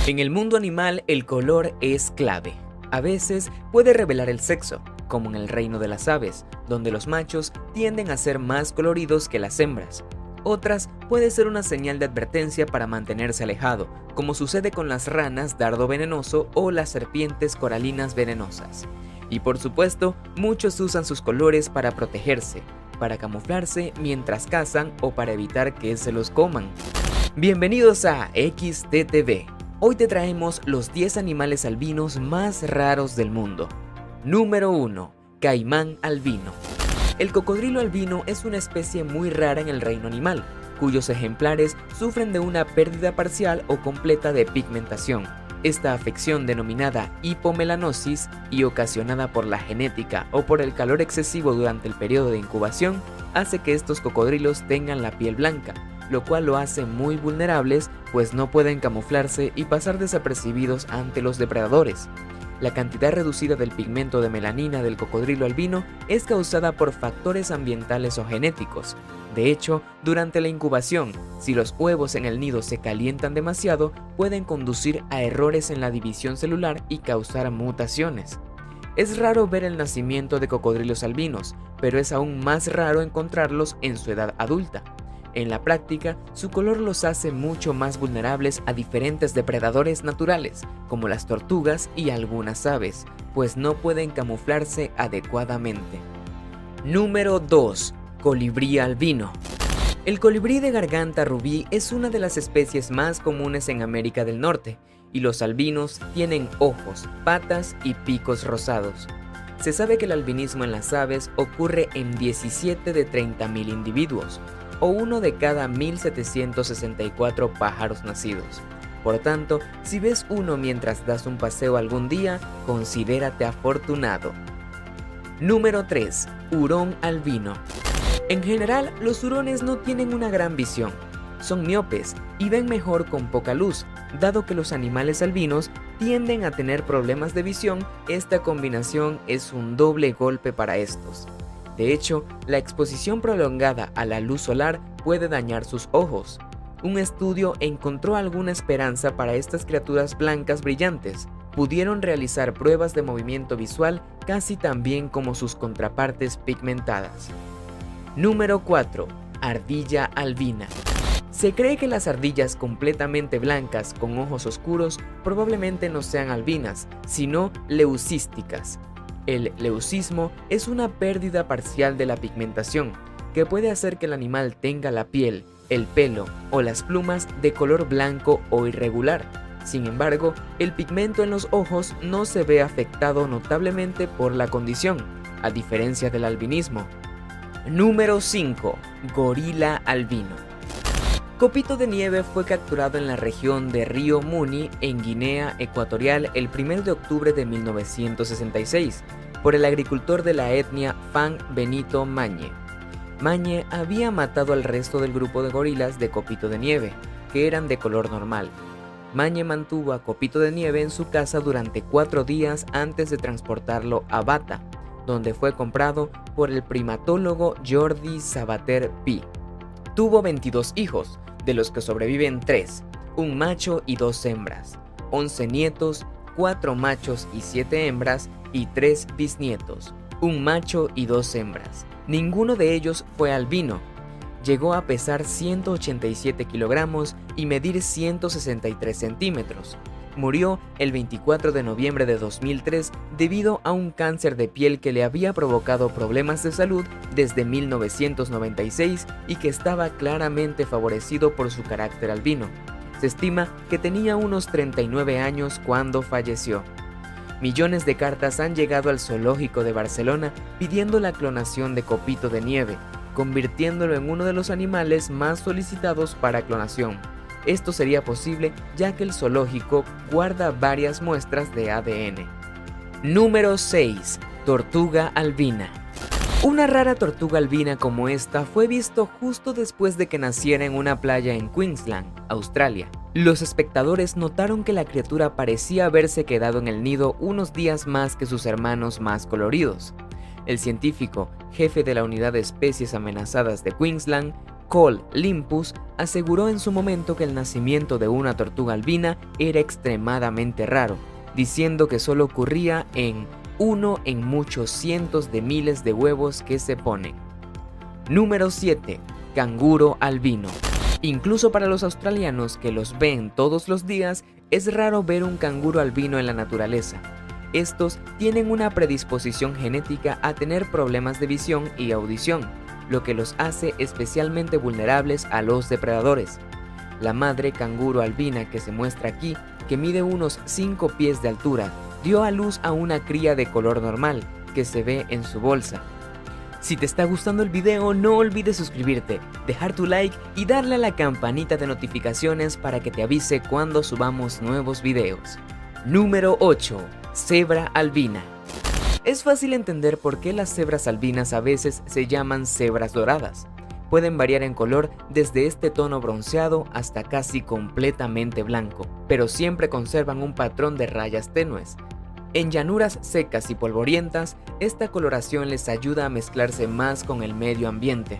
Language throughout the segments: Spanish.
En el mundo animal, el color es clave. A veces puede revelar el sexo, como en el reino de las aves, donde los machos tienden a ser más coloridos que las hembras. Otras puede ser una señal de advertencia para mantenerse alejado, como sucede con las ranas dardo venenoso o las serpientes coralinas venenosas. Y por supuesto, muchos usan sus colores para protegerse, para camuflarse mientras cazan o para evitar que se los coman. Bienvenidos a XTTV. Hoy te traemos los 10 animales albinos más raros del mundo. Número 1. Caimán albino. El cocodrilo albino es una especie muy rara en el reino animal, cuyos ejemplares sufren de una pérdida parcial o completa de pigmentación. Esta afección, denominada hipomelanosis y ocasionada por la genética o por el calor excesivo durante el periodo de incubación, hace que estos cocodrilos tengan la piel blanca, lo cual lo hace muy vulnerables, pues no pueden camuflarse y pasar desapercibidos ante los depredadores. La cantidad reducida del pigmento de melanina del cocodrilo albino es causada por factores ambientales o genéticos. De hecho, durante la incubación, si los huevos en el nido se calientan demasiado, pueden conducir a errores en la división celular y causar mutaciones. Es raro ver el nacimiento de cocodrilos albinos, pero es aún más raro encontrarlos en su edad adulta. En la práctica, su color los hace mucho más vulnerables a diferentes depredadores naturales, como las tortugas y algunas aves, pues no pueden camuflarse adecuadamente. Número 2. Colibrí albino. El colibrí de garganta rubí es una de las especies más comunes en América del Norte, y los albinos tienen ojos, patas y picos rosados. Se sabe que el albinismo en las aves ocurre en 17 de 30.000 individuos, o uno de cada 1.764 pájaros nacidos. Por tanto, si ves uno mientras das un paseo algún día, considérate afortunado. Número 3. Hurón albino. En general, los hurones no tienen una gran visión. Son miopes y ven mejor con poca luz. Dado que los animales albinos tienden a tener problemas de visión, esta combinación es un doble golpe para estos. De hecho, la exposición prolongada a la luz solar puede dañar sus ojos. Un estudio encontró alguna esperanza para estas criaturas blancas brillantes. Pudieron realizar pruebas de movimiento visual casi tan bien como sus contrapartes pigmentadas. Número 4. Ardilla albina. Se cree que las ardillas completamente blancas con ojos oscuros probablemente no sean albinas, sino leucísticas. El leucismo es una pérdida parcial de la pigmentación, que puede hacer que el animal tenga la piel, el pelo o las plumas de color blanco o irregular. Sin embargo, el pigmento en los ojos no se ve afectado notablemente por la condición, a diferencia del albinismo. Número 5. Gorila albino. Copito de nieve fue capturado en la región de Río Muni, en Guinea Ecuatorial, el 1 de octubre de 1966, por el agricultor de la etnia Fan Benito Mañe. Mañe había matado al resto del grupo de gorilas de Copito de nieve, que eran de color normal. Mañe mantuvo a Copito de nieve en su casa durante 4 días antes de transportarlo a Bata, donde fue comprado por el primatólogo Jordi Sabater Pi. Tuvo 22 hijos, de los que sobreviven 3, un macho y 2 hembras, 11 nietos, 4 machos y 7 hembras y 3 bisnietos, un macho y 2 hembras. Ninguno de ellos fue albino. Llegó a pesar 187 kilogramos y medir 163 centímetros. Murió el 24 de noviembre de 2003 debido a un cáncer de piel que le había provocado problemas de salud desde 1996 y que estaba claramente favorecido por su carácter albino. Se estima que tenía unos 39 años cuando falleció. Millones de cartas han llegado al zoológico de Barcelona pidiendo la clonación de Copito de nieve, convirtiéndolo en uno de los animales más solicitados para clonación. Esto sería posible ya que el zoológico guarda varias muestras de ADN. Número 6. Tortuga albina. Una rara tortuga albina como esta fue visto justo después de que naciera en una playa en Queensland, Australia. Los espectadores notaron que la criatura parecía haberse quedado en el nido unos días más que sus hermanos más coloridos. El científico, jefe de la Unidad de Especies Amenazadas de Queensland, Cole Limpus aseguró en su momento que el nacimiento de una tortuga albina era extremadamente raro, diciendo que solo ocurría en uno en muchos cientos de miles de huevos que se ponen. Número 7. Canguro albino. Incluso para los australianos que los ven todos los días, es raro ver un canguro albino en la naturaleza. Estos tienen una predisposición genética a tener problemas de visión y audición, lo que los hace especialmente vulnerables a los depredadores. La madre canguro albina que se muestra aquí, que mide unos 5 pies de altura, dio a luz a una cría de color normal, que se ve en su bolsa. Si te está gustando el video, no olvides suscribirte, dejar tu like y darle a la campanita de notificaciones para que te avise cuando subamos nuevos videos. Número 8. Cebra albina. Es fácil entender por qué las cebras albinas a veces se llaman cebras doradas. Pueden variar en color desde este tono bronceado hasta casi completamente blanco, pero siempre conservan un patrón de rayas tenues. En llanuras secas y polvorientas, esta coloración les ayuda a mezclarse más con el medio ambiente.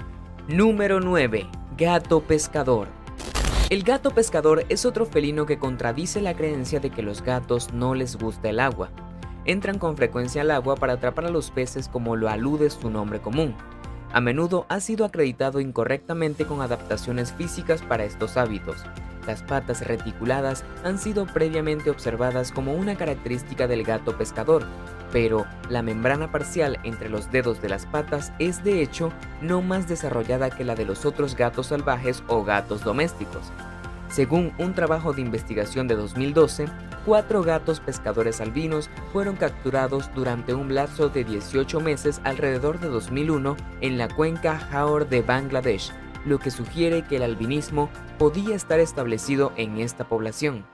Número 9. Gato pescador. El gato pescador es otro felino que contradice la creencia de que los gatos no les gusta el agua. Entran con frecuencia al agua para atrapar a los peces, como lo alude su nombre común. A menudo ha sido acreditado incorrectamente con adaptaciones físicas para estos hábitos. Las patas reticuladas han sido previamente observadas como una característica del gato pescador, pero la membrana parcial entre los dedos de las patas es de hecho no más desarrollada que la de los otros gatos salvajes o gatos domésticos. Según un trabajo de investigación de 2012, 4 gatos pescadores albinos fueron capturados durante un lapso de 18 meses alrededor de 2001 en la cuenca Jawar de Bangladesh, lo que sugiere que el albinismo podía estar establecido en esta población.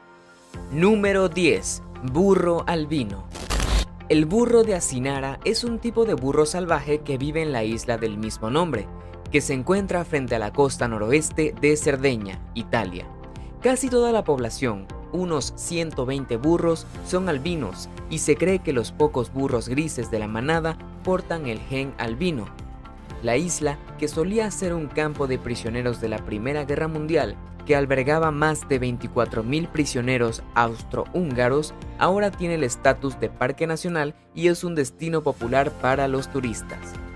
Número 10. Burro albino. El burro de Asinara es un tipo de burro salvaje que vive en la isla del mismo nombre, que se encuentra frente a la costa noroeste de Cerdeña, Italia. Casi toda la población, unos 120 burros, son albinos y se cree que los pocos burros grises de la manada portan el gen albino. La isla, que solía ser un campo de prisioneros de la Primera Guerra Mundial, que albergaba más de 24.000 prisioneros austrohúngaros, ahora tiene el estatus de parque nacional y es un destino popular para los turistas.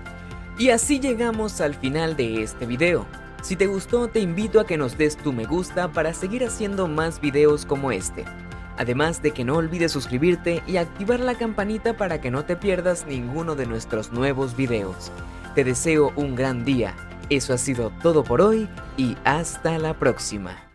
Y así llegamos al final de este video. Si te gustó, te invito a que nos des tu me gusta para seguir haciendo más videos como este. Además de que no olvides suscribirte y activar la campanita para que no te pierdas ninguno de nuestros nuevos videos. Te deseo un gran día. Eso ha sido todo por hoy y hasta la próxima.